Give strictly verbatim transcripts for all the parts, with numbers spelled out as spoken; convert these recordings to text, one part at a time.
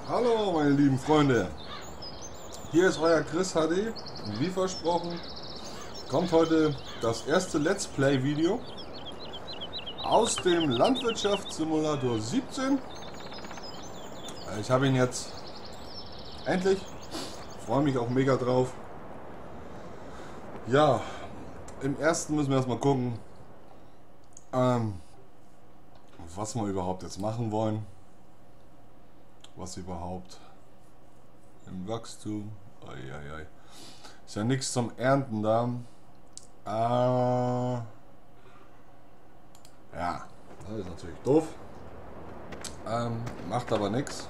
Hallo meine lieben Freunde, hier ist euer Chris H D. Wie versprochen kommt heute das erste Let's Play Video aus dem Landwirtschaftssimulator siebzehn. Ich habe ihn jetzt endlich, freue mich auch mega drauf. Ja, im ersten müssen wir erstmal gucken, ähm, was wir überhaupt jetzt machen wollen. Was überhaupt im Wachstum. Oi, oi, oi. Ist ja nichts zum Ernten da. Äh, ja, das ist natürlich doof. Ähm, macht aber nichts.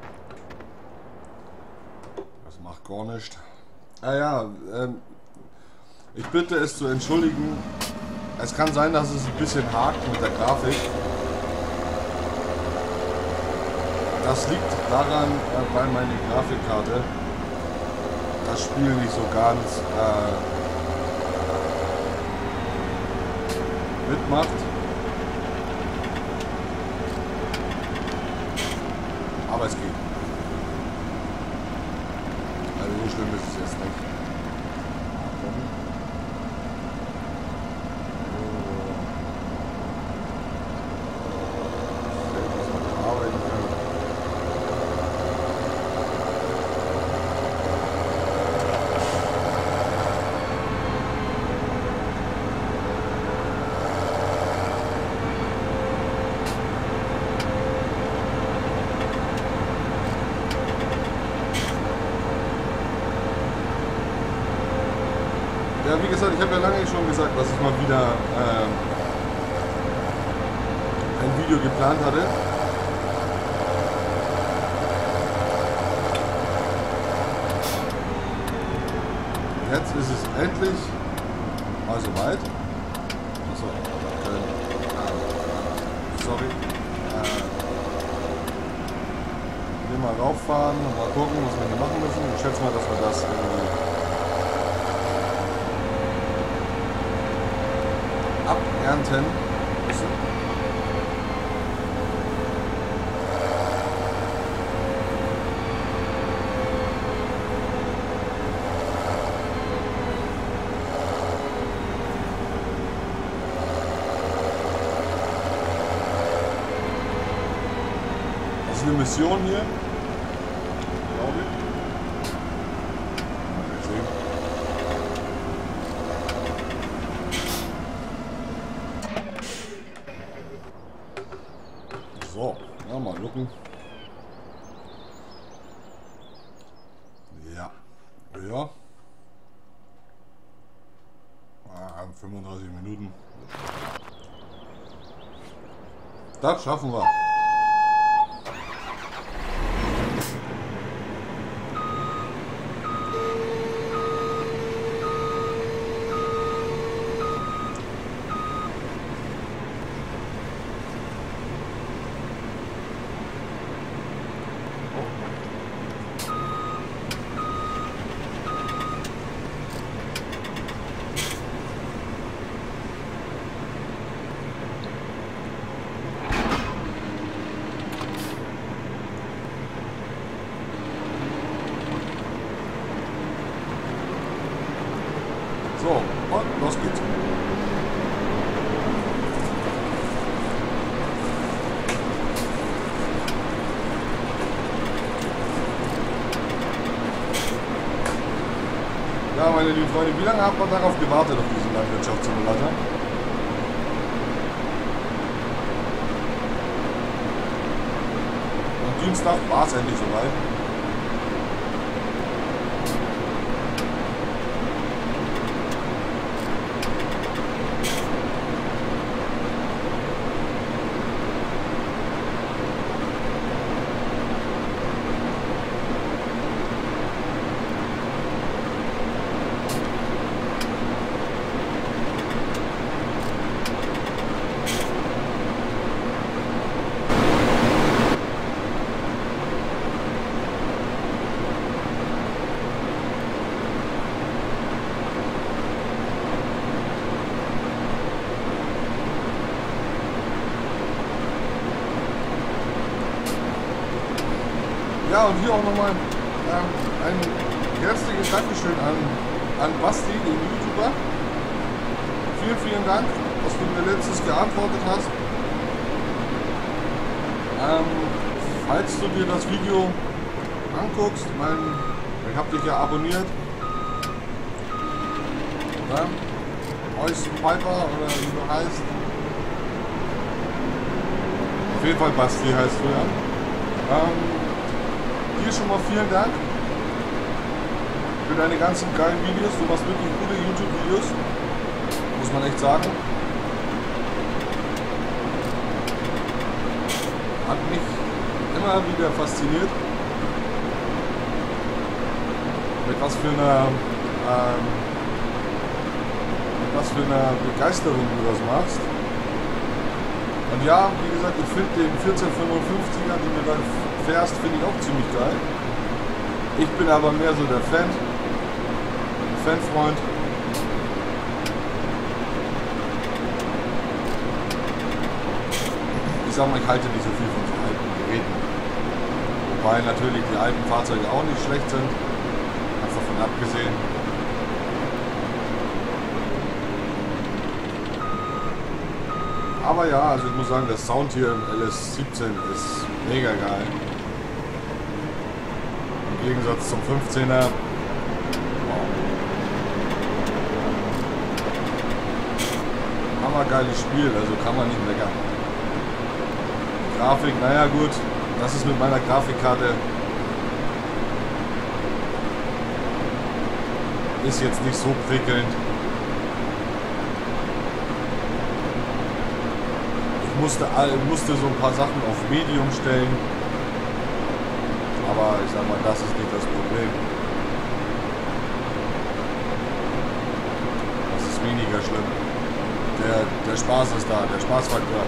Das macht gar nichts. Ah ja, ähm, ich bitte es zu entschuldigen. Es kann sein, dass es ein bisschen hakt mit der Grafik. Das liegt daran, äh, weil meine Grafikkarte das Spiel nicht so ganz äh, mitmacht. Aber es geht. Also so schlimm ist es jetzt nicht. Ja, wie gesagt, ich habe ja lange schon gesagt, dass ich mal wieder äh, ein Video geplant hatte. Jetzt ist es endlich mal soweit. Achso, äh, sorry. Äh, hier mal rauffahren und mal gucken, was wir hier machen müssen. Ich schätze mal, dass wir das irgendwie abernten müssen. Das ist eine Mission hier, glaube ich. Mal sehen. So, ja, mal gucken. Ja, ja. Ah, fünfunddreißig Minuten. Das schaffen wir. So, und los geht's. Ja, meine lieben Freunde, wie lange hat man darauf gewartet, auf diesen Landwirtschaftssimulator? Am Dienstag war es endlich soweit. Ja, und hier auch nochmal ähm, ein herzliches Dankeschön an, an Basti, den YouTuber. Vielen, vielen Dank, dass du mir letztens geantwortet hast. Ähm, falls du dir das Video anguckst, mein, ich habe dich ja abonniert. Ja, Oyster Piper oder wie du heißt. Auf jeden Fall Basti heißt du ja. Ähm, hier schon mal vielen Dank für deine ganzen geilen Videos. Du machst wirklich gute YouTube-Videos, muss man echt sagen. Hat mich immer wieder fasziniert, mit was für einer ähm, mit was für einer Begeisterung du das machst. Und ja, wie gesagt, ich finde den vierzehnhundertfünfundfünfziger, den du dann fährst, finde ich auch ziemlich geil. Ich bin aber mehr so der Fan, Fanfreund. Ich sag mal, ich halte nicht so viel von so alten Geräten. Wobei natürlich die alten Fahrzeuge auch nicht schlecht sind, ganz davon abgesehen. Aber ja, also ich muss sagen, der Sound hier im L S siebzehn ist mega geil. Im Gegensatz zum fünfzehner. Wow. Hammergeiles Spiel, also kann man nicht meckern. Grafik, naja gut, das ist mit meiner Grafikkarte. Ist jetzt nicht so prickelnd. Ich musste, musste so ein paar Sachen auf Medium stellen, aber ich sag mal, das ist nicht das Problem. Das ist weniger schlimm. Der, der Spaß ist da, der Spaßfaktor.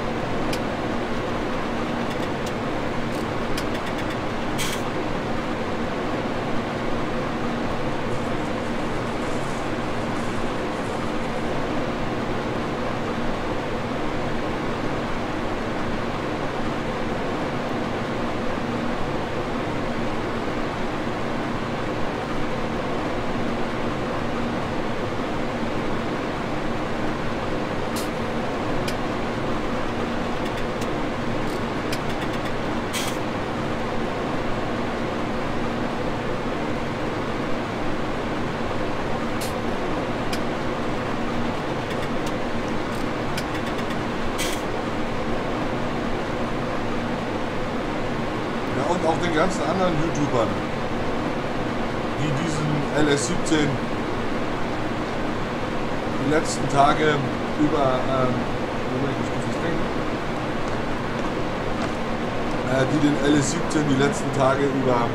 Und auch den ganzen anderen YouTubern, die diesen L S siebzehn die letzten Tage über, ähm, äh, die den L S siebzehn die letzten Tage über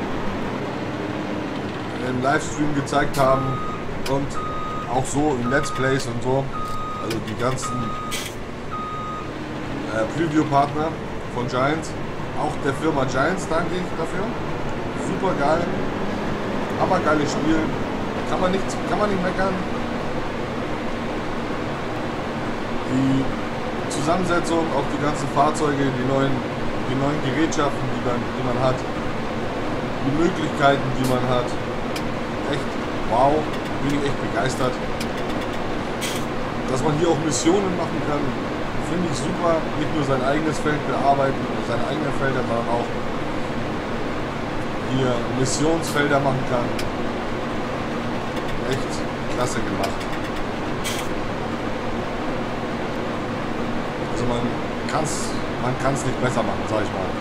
im Livestream gezeigt haben und auch so in Let's Plays und so, also die ganzen äh, Preview-Partner von Giants. Auch der Firma Giants danke ich dafür. Super geil. Aber geiles Spiel. Kann man nicht, kann man nicht meckern. Die Zusammensetzung, auch die ganzen Fahrzeuge, die neuen, die neuen Gerätschaften, die man, die man hat. Die Möglichkeiten, die man hat. Echt wow. Bin ich echt begeistert. Dass man hier auch Missionen machen kann. Finde ich super, nicht nur sein eigenes Feld bearbeiten, seine eigenen Felder, sondern auch hier Missionsfelder machen kann. Echt klasse gemacht. Also man kann es man kann's nicht besser machen, sag ich mal.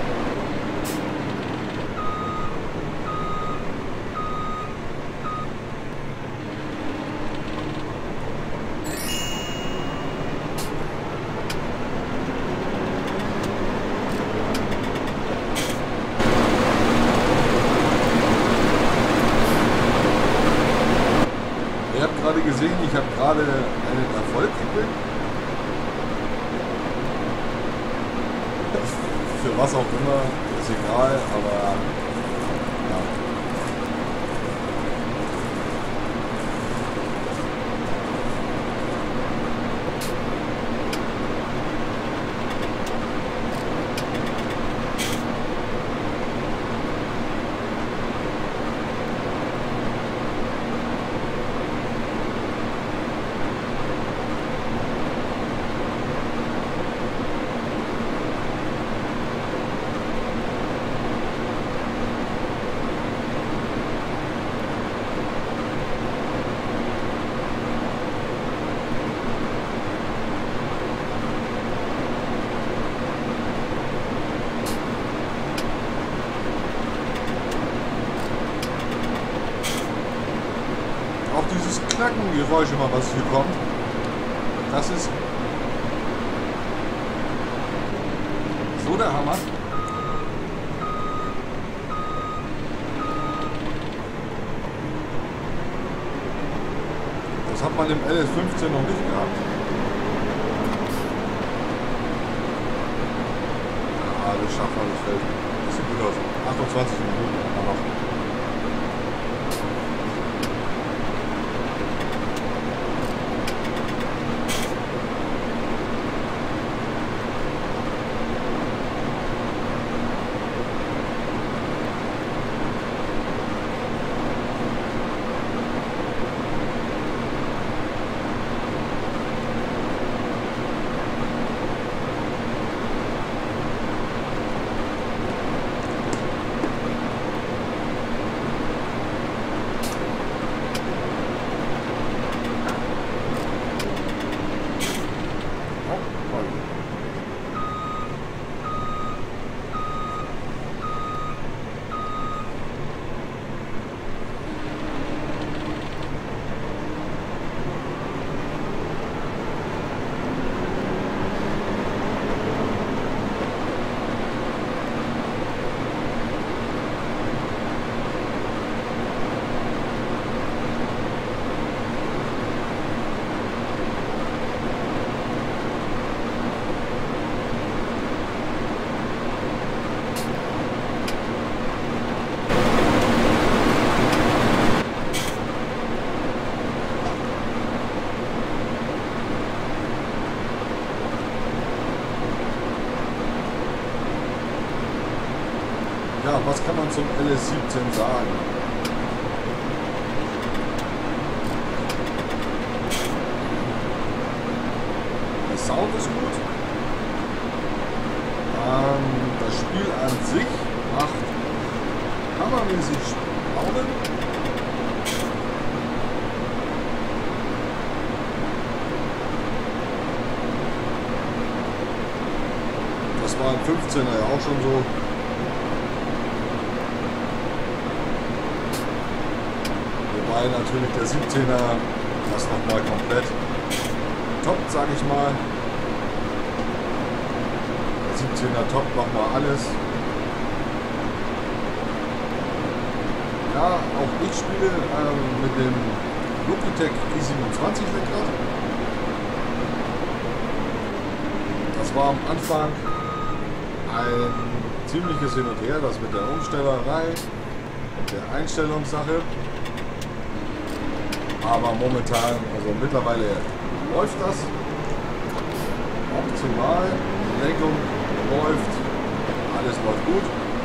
Ihr habt gerade gesehen, ich habe gerade einen Erfolg gekriegt. Für was auch immer, ist egal, aber ja. Schneckengeräusche mal, was hier kommt. Das ist so der Hammer. Das hat man im L S fünfzehn noch nicht gehabt. Ja, das schafft man, das Feld. Das sieht gut aus. achtundzwanzig Minuten haben wir noch. Ja, was kann man zum L S siebzehn sagen? Der Sound ist gut. Ähm, das Spiel an sich macht hammermäßig Laune. Das war im fünfzehner ja auch schon so. Wobei natürlich der siebzehner das nochmal komplett toppt, sag ich mal. Der siebzehner toppt nochmal alles. Ja, auch ich spiele ähm, mit dem Logitech i siebenundzwanzig Lenkrad. Das war am Anfang ein ziemliches Hin und Her, das mit der Umstellerei und der Einstellungssache. Aber momentan, also mittlerweile läuft das optimal. Die Lenkung läuft, alles läuft gut.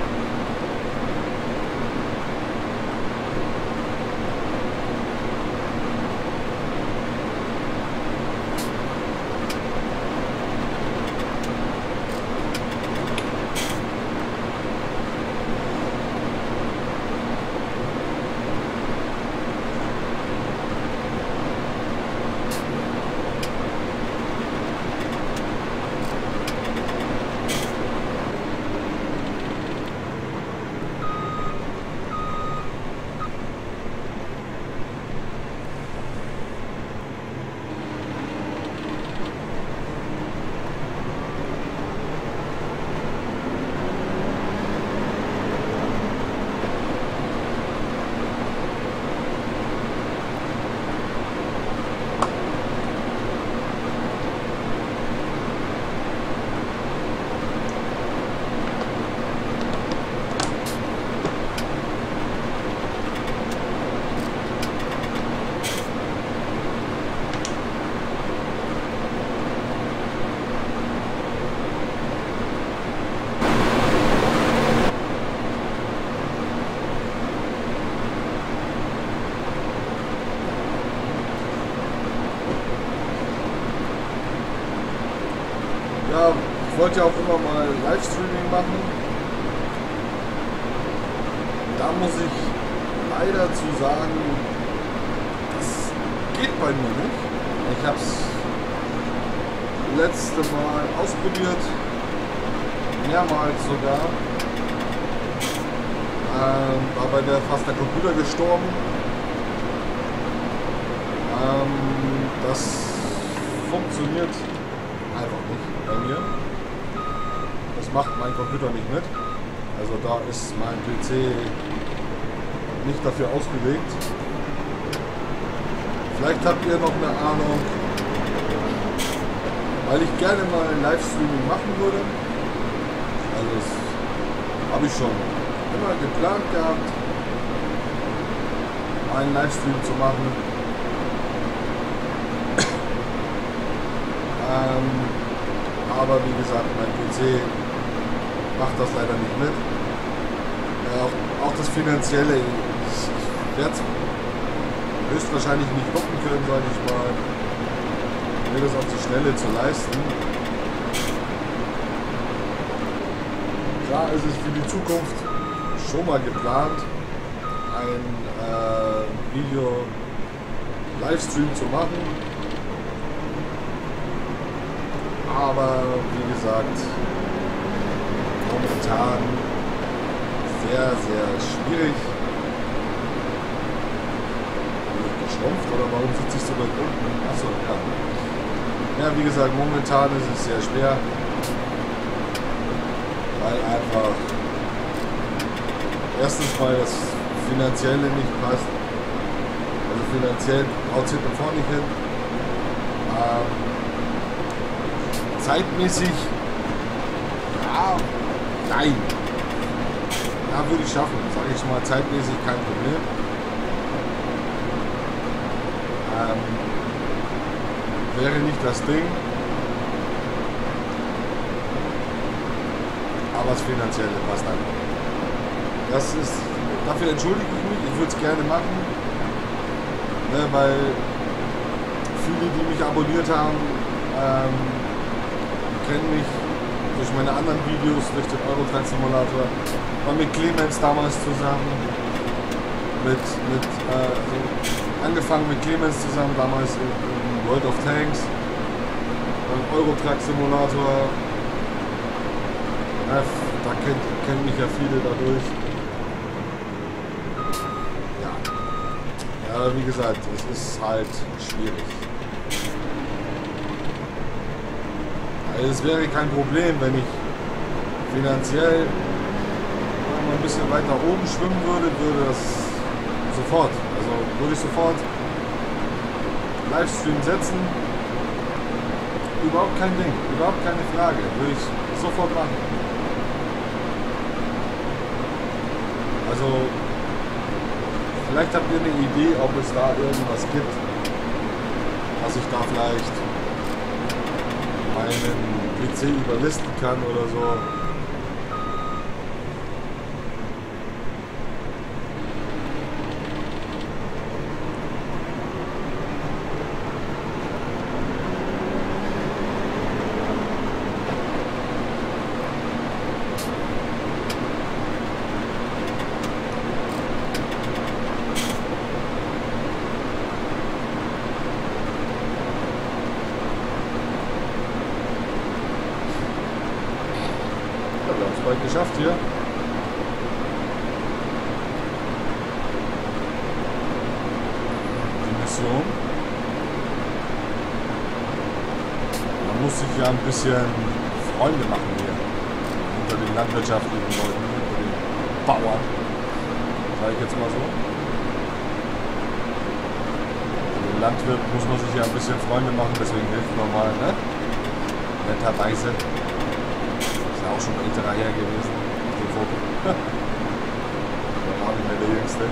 Ja, ich wollte ja auch immer mal Livestreaming machen. Da muss ich leider zu sagen, das geht bei mir nicht. Ich habe es letzte Mal ausprobiert, mehrmals sogar. Ähm, war bei der fast der Computer gestorben. Ähm, das funktioniert einfach nicht bei mir. Das macht mein Computer nicht mit. Also da ist mein P C nicht dafür ausgelegt. Vielleicht habt ihr noch eine Ahnung, weil ich gerne mal ein Livestreaming machen würde. Also das habe ich schon immer geplant gehabt, einen Livestream zu machen. ähm, aber wie gesagt, mein P C macht das leider nicht mit. Ja, auch, auch das Finanzielle, ich, ich werde es höchstwahrscheinlich nicht wuppen können, sage ich mal, mir das auf die Schnelle zu leisten. Klar ist es für die Zukunft schon mal geplant, ein äh, Video-Livestream zu machen. Aber wie gesagt, momentan sehr, sehr schwierig. Geschrumpft oder warum sitze ich so weit unten? Achso, ja. Ja, wie gesagt, momentan ist es sehr schwer, weil einfach erstens mal das Finanzielle nicht passt. Also finanziell haut es hinten und vorne nicht hin. Ähm, zeitmäßig, ja, nein. Ja, würde ich schaffen, sage ich mal, zeitmäßig kein Problem. Ähm, wäre nicht das Ding. Aber das Finanzielle passt einfach. Das ist, dafür entschuldige ich mich, ich würde es gerne machen, ne, weil viele, die mich abonniert haben, ähm, kennen mich durch meine anderen Videos, durch den Euro Truck Simulator, war mit Clemens damals zusammen, mit, mit äh, also angefangen mit Clemens zusammen, damals im, im World of Tanks, beim Euro Truck Simulator, ja, da kennt, kennen mich ja viele dadurch. Ja, ja, wie gesagt, es ist halt schwierig. Also es wäre kein Problem, wenn ich finanziell ein bisschen weiter oben schwimmen würde, würde das sofort, also würde ich sofort Livestream setzen, überhaupt kein Ding, überhaupt keine Frage, würde ich sofort machen. Also vielleicht habt ihr eine Idee, ob es da irgendwas gibt, was ich da vielleicht meinen P C überlisten kann oder so. Bald geschafft hier. Die Mission. Man muss sich ja ein bisschen Freunde machen hier. Unter den landwirtschaftlichen Leuten, unter den Bauern. Sag ich jetzt mal so. Unter den Landwirt muss man sich ja ein bisschen Freunde machen, deswegen hilft man mal, ne? Netterweise. Auch schon älterer her gewesen, auf dem Foto. Da war nicht mehr der Jüngste.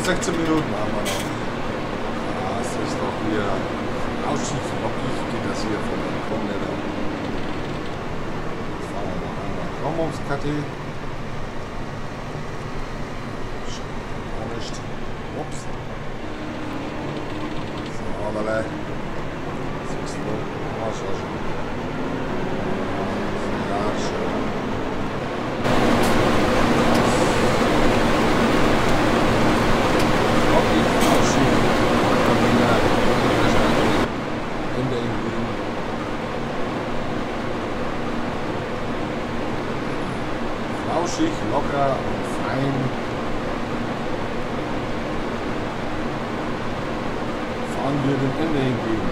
sechzehn Minuten haben wir noch. Das ist doch hier ausschief lockig geht das hier von der Komplette. Jetzt fahren wir noch einmal Kommungskarte. Auch nicht. Ups. So, aber sechs null. Oh, schau schon. Ja, schön. Flauschig, locker und fein. Fahren wir dem Ende entgegen.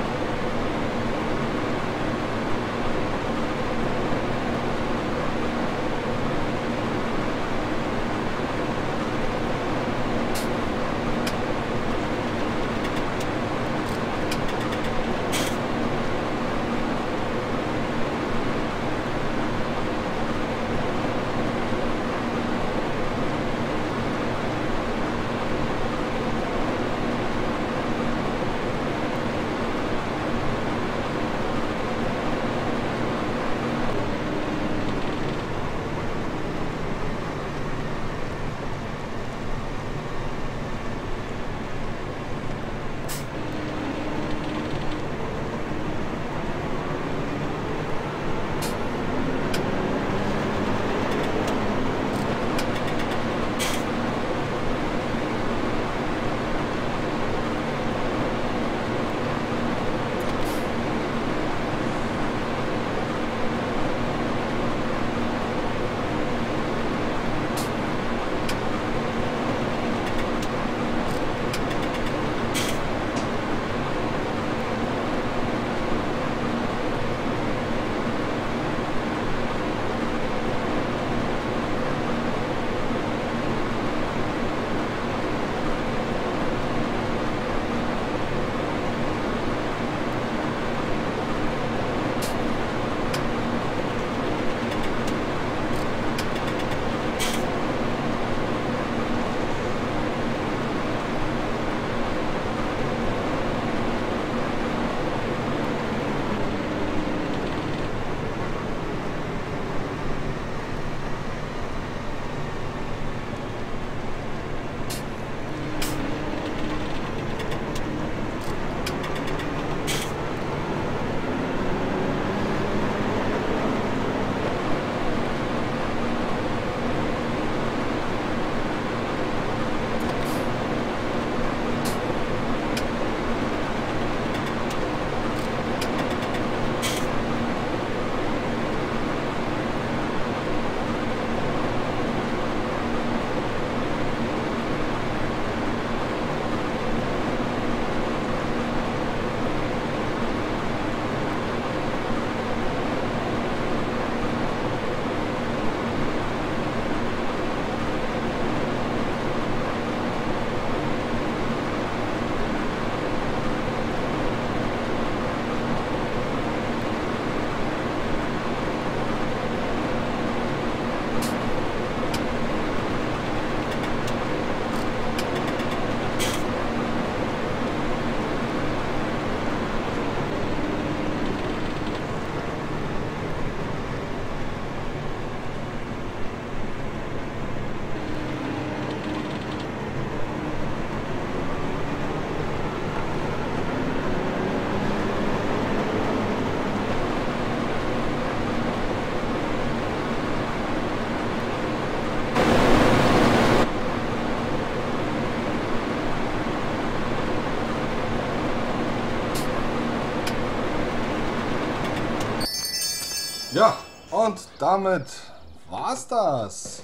Ja, und damit war's das.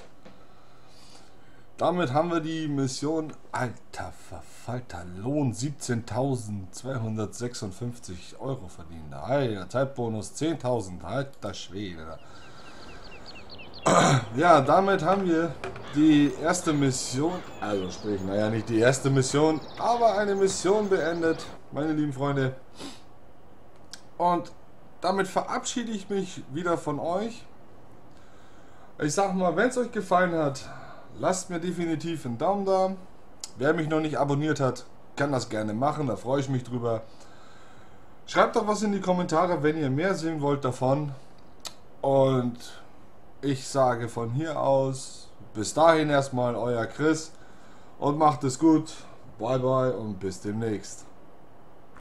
Damit haben wir die Mission, alter verfallter Lohn, siebzehntausendzweihundertsechsundfünfzig Euro verdient. Alter, Zeitbonus zehntausend, alter Schwede. Ja, damit haben wir die erste Mission, also sprich, naja, nicht die erste Mission, aber eine Mission beendet, meine lieben Freunde. Und damit verabschiede ich mich wieder von euch. Ich sag mal, wenn es euch gefallen hat, lasst mir definitiv einen Daumen da. Wer mich noch nicht abonniert hat, kann das gerne machen, da freue ich mich drüber. Schreibt doch was in die Kommentare, wenn ihr mehr sehen wollt davon. Und ich sage von hier aus, bis dahin erstmal euer Chris und macht es gut. Bye bye und bis demnächst.